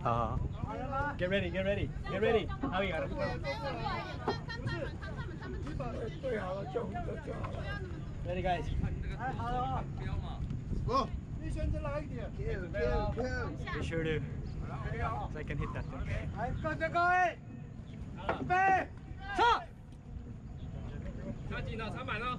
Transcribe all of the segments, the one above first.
Get ready, get ready, get ready. How are you? Ready, guys? 好了，走。你选择哪一点 ？Be sure to, so I can hit that thing. 来，各位，预备，上。差几呢？300呢？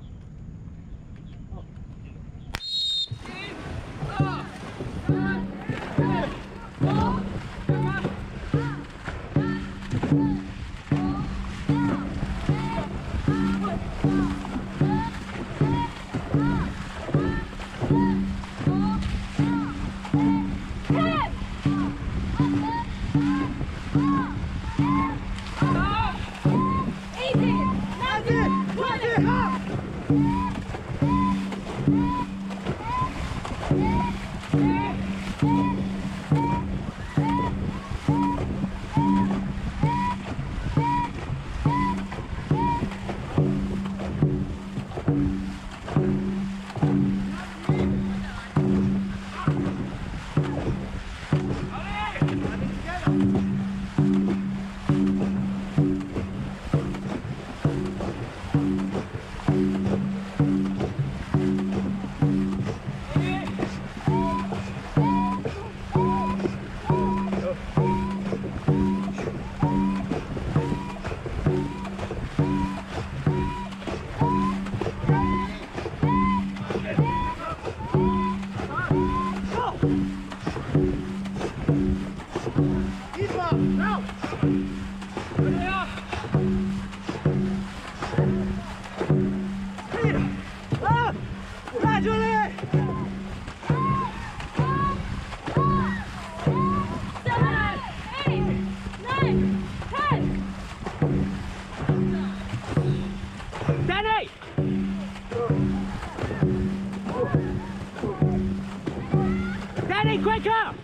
Danny, quicker!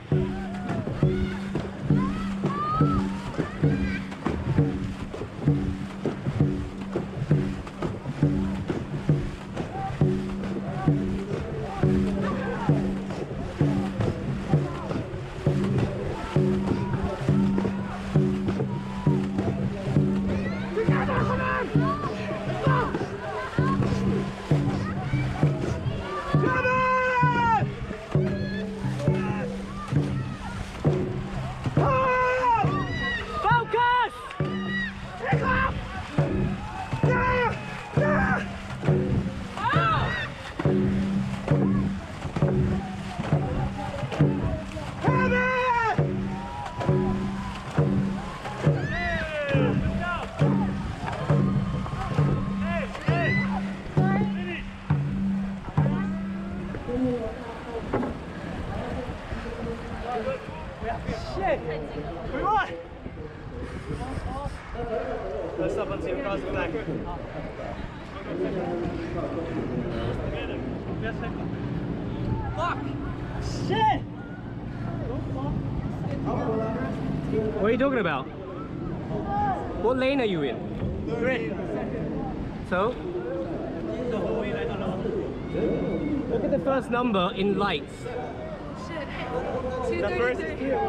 Shit! We won! Let's stop and see the cars back. Fuck! Shit! What are you talking about? What lane are you in? 3. So? Look at the first number in lights. The first is here.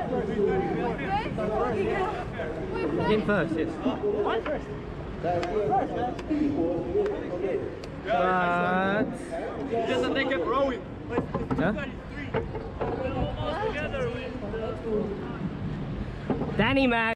In first, yes. What? First. But just that they kept rowing. Huh? Danny, man.